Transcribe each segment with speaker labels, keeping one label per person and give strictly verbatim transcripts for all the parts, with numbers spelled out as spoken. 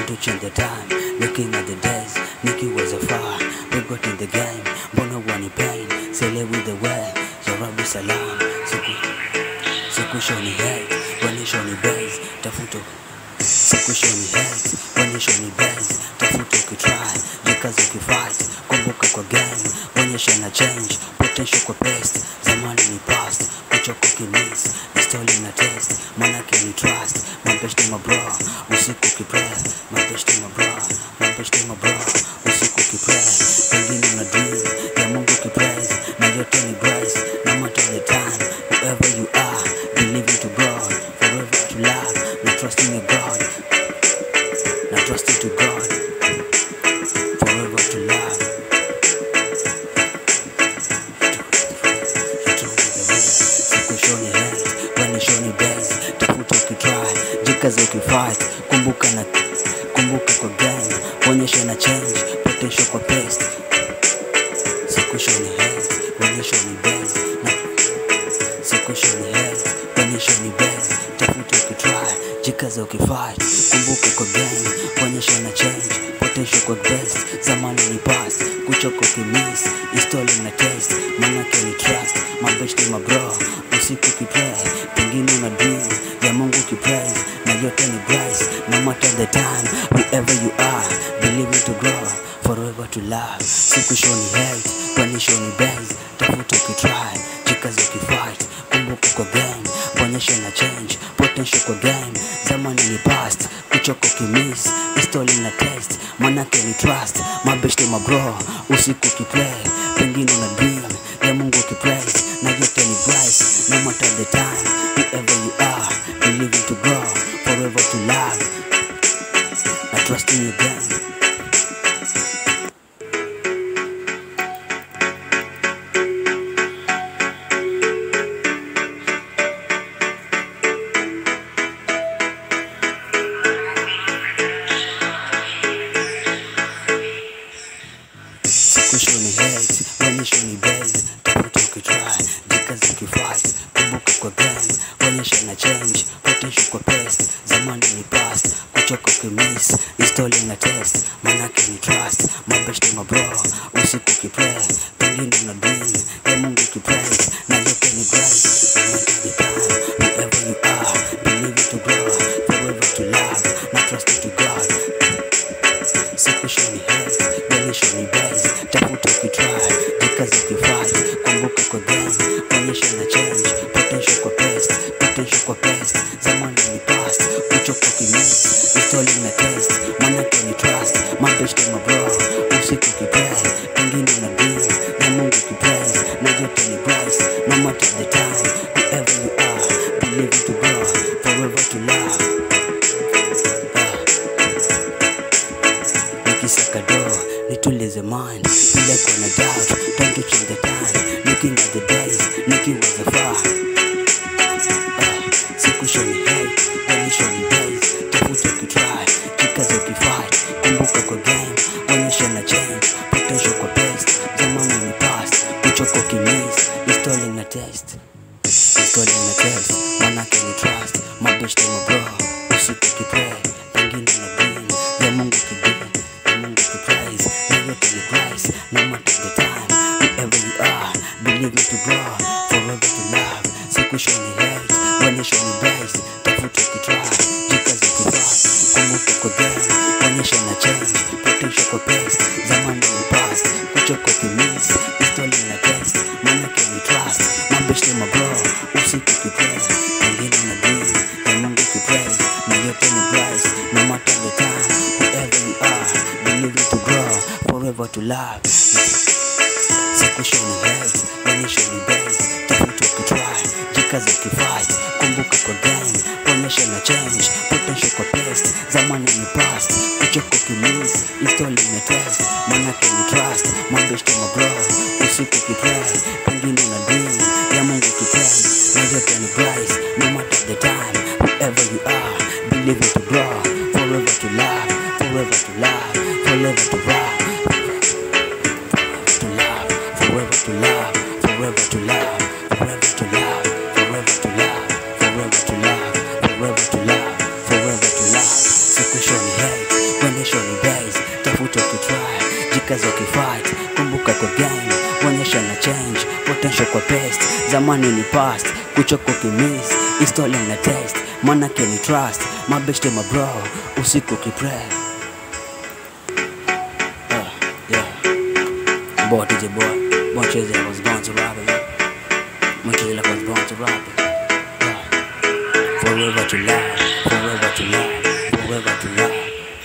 Speaker 1: Time to change the time, looking at the days. Nikki was a far, we got in the game. Bono one pain, Sele with the way. Yarabi salam, Siku Siku shoni hate, when you shoni base, Tafuto. Siku shoni hate, when you shoni base, Tafuto ki try, Jikazo ki fight, kumbuka kwa game, when you shana change, potential kwa best, zamani ni past, kuchoko ki miss, story na test, manake ni trust, mabeshte mabro, usiku ki pray, mabeshte mabro, mabeshte mabro, usiku ki pray, pengine una dream, ya Mungu ki praise, na yote ni grace, no matter the time, whoever you are, believing to God, forever to love, not trusting in God, not trusting to God, forever to love. Shoni hate, when you shoni base, tafuta ukitry, jikaze ukifight, kumbuka na kumbuka kwa game, onyesha na change, potential kwa best. Siku shoni hate, when you shoni base, siku shoni hate, when you shoni base, tafuta ukitry, jikaze ukifight, kumbuka kwa game, onyesha na change, potential kwa best. Zamani ni past, kuchoko kimiss, install na test, manake ni trust, mabeshte mabro, usiku ki pray, pengine una dream, ya Mungu ki praise, na yote ni grace, no matter the time, whoever you are, believing to grow, forever to love. Siku shoni hate, when you shoni base, tafuta ki try, jikaze ki fight, kumbuka kwa game, onyesha na change, potential kwa game, zamani ni past, kuchoko ki miss, install na test, manake ni trust, mabeshte mabro, usiku ki pray, pengine una dream, ya Mungu ki praise, na yote ni grace, no matter the time, whoever you are, believing to grow, forever to love, I trust in you again. Siku shoni hate, when you shoni base, tafuta ukitry, jikaze ukifight, kumbuka kwa game, onyesha na change, potential kwa best, zamani ni past, kuchoko kimiss, install na test, manake ni trust, mabeshte mabro, usiku ki pray, pengine una dream, ya Mungu ki praise, na yote ni grace, no matter the time, whoever you are, believing to grow, forever to love, not trusting to God. Siku shoni hate, when you shoni base, tafuta ukitry, jikaze ukifight, kumbuka kwa game, onyesha na change, potential kwa best, potential kwa best, zamani ni past, kuchoko kimiss, install na test, manake ni trust, mabeshte mabro, usiku ki pray, pengine una dream, ya Mungu ki praise, na yote ni grace, no matter the time, whoever you are, believing to grow, forever to love. Nikisaka door, nitulize mind, bila kuwa na doubt, time to change the time, looking at the days, Nikki was a far. uh, Siku shoni hate, when you shoni base, tafuta ukitry, jikaze ukifight, kumbuka kwa game, onyesha na change, potential kwa best, zamani ni past, kuchoko kimiss, install na test, install na test, manake ni trust, mabeshte mabro, usiku ki pray, pengine una dream, ya Mungu ki dream, no matter the time, whoever you are, believing to grow, forever to love. Siku shoni hate, when you shoni base, tafuta ukitry, jikaze ukifight, kumbuka kwa game, onyesha na change, potential kwa best, zamani ni past, kuchoko kimiss, install na test, manake ni trust, mabeshte mabro, usiku ki pray, pengine una dream, ya Mungu ki praise, na yote ni grace, no matter the time, whoever you are, believing to grow, forever to love. Siku shoni hate, when you shoni base, tafuta ukitry, jikaze ukifight, kumbuka kwa game, onyesha na change, potential kwa best, zamani ni past, kuchoko kimiss, install na test, manake ni trust, mabeshte mabro, usiku ki pray, pengine una dream, ya Mungu ki praise, na yote ni grace, no matter the time, whoever you are, believing to grow, forever to love, forever to love, forever to rock. Forever to love, forever to love, forever to love, forever to love, forever to love, forever to love, forever to love. Siku shoni hate, Jikaze ukifight, kumbuka kwa game, onyesha na change, potential kwa best. Zamani ni past, kuchoka ukimiss, install na test, mana keni trust, mabeshte mabro, usiku ukipray. Uh, yeah. Boy, D J Boy, Bwoy Forever I was born to rob it. Bwoy Forever I was born to rob it. Uh, forever to love, forever to love, forever to love.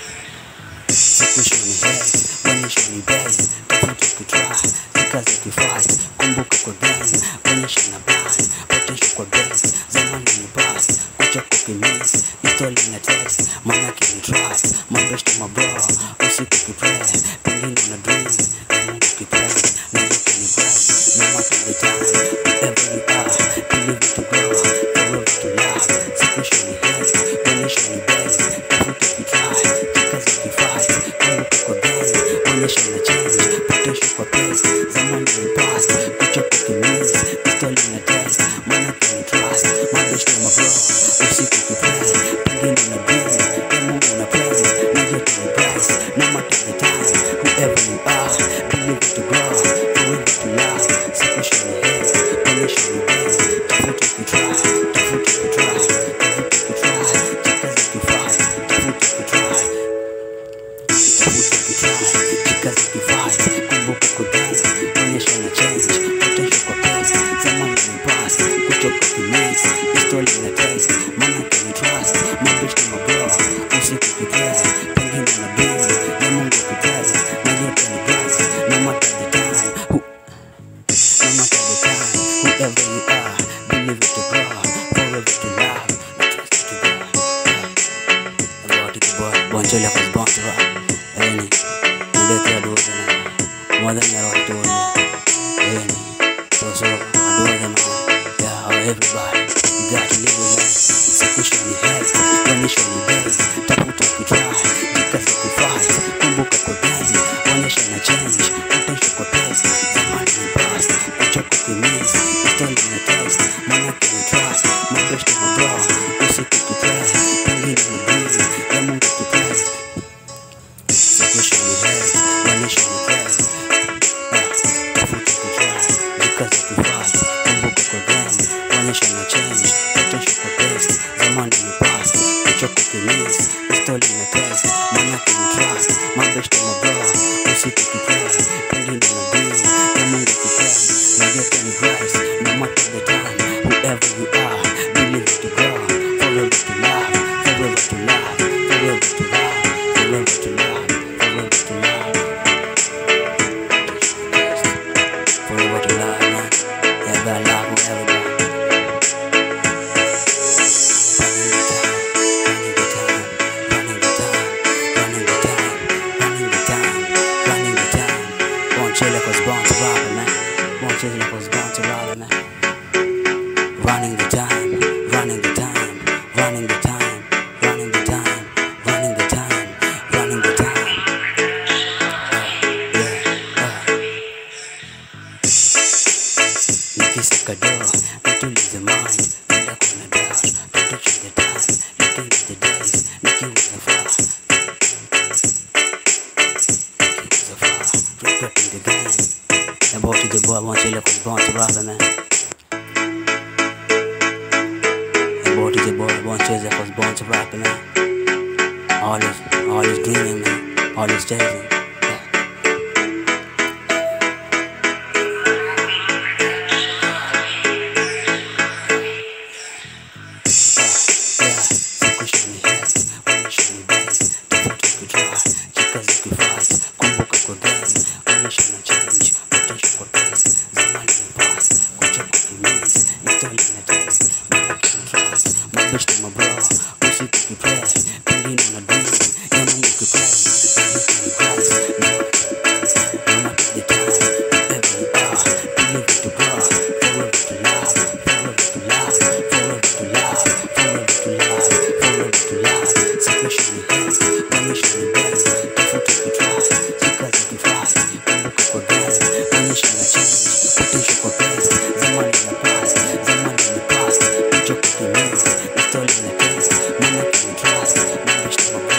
Speaker 1: Sikushoni head, onyesha best, tafuta ukitry, jikaze ukifight, kumbuka kwa game, onyesha na blind, potential kwa best. Zamani ni past, kuchoka ukimiss, install na test, mana keni trust, mabeshte mabro, usiku ukipray, pengine una dream, na Mungu ukipray, na yote ni bright, no matter the time, whoever you are, believe it to grow, forever to love. Sikushoni head, onyesha best, tafuta ukitry, jikaze ukifight, kumbuka kwa game, onyesha na change, potential kwa best. Zamani ni past, kuchoka ukimiss, install na test, mana keni trust, mabeshte mabro, usiku ukipray, pengine una dream, na Mungu una praise, na yote ni bright, no matter the time, whoever you are, believe it to grow, forever to love. Sikushoni head, onyesha best, tafuta ukitry, tafuta ukitry, tafuta ukitry, jikaze ukifight, tafuta ukitry, tafuta ukitry, jikaze ukifight, kumbuka kwa game, onyesha na change, potential kwa best. Zamani ni past, kuchoka ukimiss, install na test, mana keni trust, mabeshte mabro, usiku ukipray, pengine una dream, na Mungu ukipray, na yote ni bright, no matter the time, who, no matter the time, whoever you are, believe it to grow, forever to love, trust it to go. About it, boy, Bwoy Forever was born to rock. Any, ndio tu na more than your to any. So so, I do them, yeah, everybody, you got to live with me. Sikushoni head, onyesha best, tafuta ukitry, jikaze ukifight, kumbuka kwa game, onyesha na change, potential kwa best. Zamani ni past, kuchoka ukimiss, install na test, mana keni trust, mabeshte mabro, usiku ukipray, pengine una dream, na Mungu ukipray. Sikushoni head, onyesha best, tafuta ukitry, jikaze ukifight, kumbuka kwa game, onyesha na change, potential kwa best. Zamani ni past, kuchoka ukimiss, install na test, mana keni trust, mabeshte mabro, usiku ukipray, pengine una dream, na Mungu ukipray, na yote ni bright, no matter the time, whoever you are, believe it to grow, forever to love, forever to love, forever to love, forever to love, forever to love, forever to love, man. Yeah, God love everybody. Bwoy Forever was born to rob it, man. Bwoy Forever was born to rob it, man. Running the time, running the time, running the time, running the time, running the time, running the time. Uh, yeah, uh. Nikisaka door, nitulize mind, nenda kuna doubt, don't touch the time, looking at the days, looking with the far. Regretting the game. And Bwoy the boy, Bwoy Forever was born to rob it, man. And Bwoy the boy, Bwoy Forever was born to rob it, man. All this, all this dreaming, man. All this chasing. Beshte mabro, usiku ukipray, pengine una dream, na Mungu ukipray, na yote ni bright, no matter the time, whoever you are, believe it to grow, forever to love, forever to love, forever to love, forever to love, forever to love. Sikushoni head, onyesha best, tafuta ukitry, jikaze ukifight, kumbuka kwa game, onyesha na change, potential kwa best. Zamani ni past, zamani ni past, kuchoka ukimiss, install na test, mana keni trust, mabeshte mabro.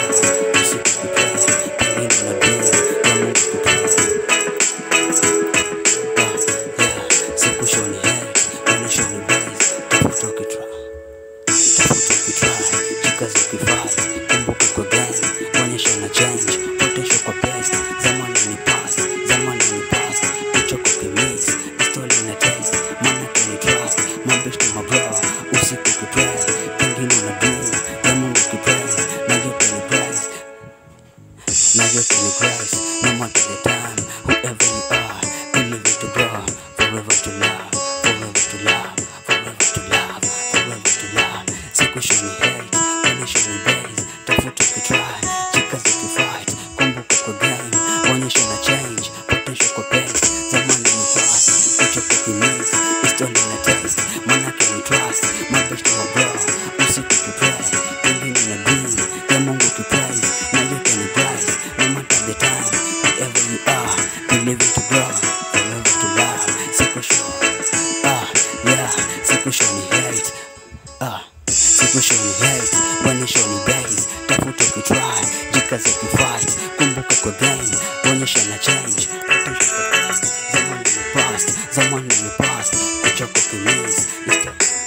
Speaker 1: mabeshte mabro, usiku ukipray, pengine una dream ya Mungu ukipray, na yote ni grace, na yote ni grace. No matter the time, whoever you are, believe it to grow, forever to love, forever to love, forever to love, forever to love. Sikushoni hate, kanishoni base, tafuta ukitry, jikaze ukifight, kumbuka kwa game, onyesha na change, potential kwa pace. Zamani ni past, kuchoka kimiss, history na taste, manake ni trust, mabeshte mabro, usiku ukipray, pengine una dream ya Mungu ukipraise, na yote ni grace. No matter the time, whoever you are, believe it to grow, forever to love. Sikushoni, ah, yeah, sikushoni hate, ah, sikushoni hate, wanishoni base, tafuta ukitry, jikaze ukifight, kumbuka kwa game, onyesha na change, potential kwa past. Zamani ni past, zamani ni past, kuchoka kimiss,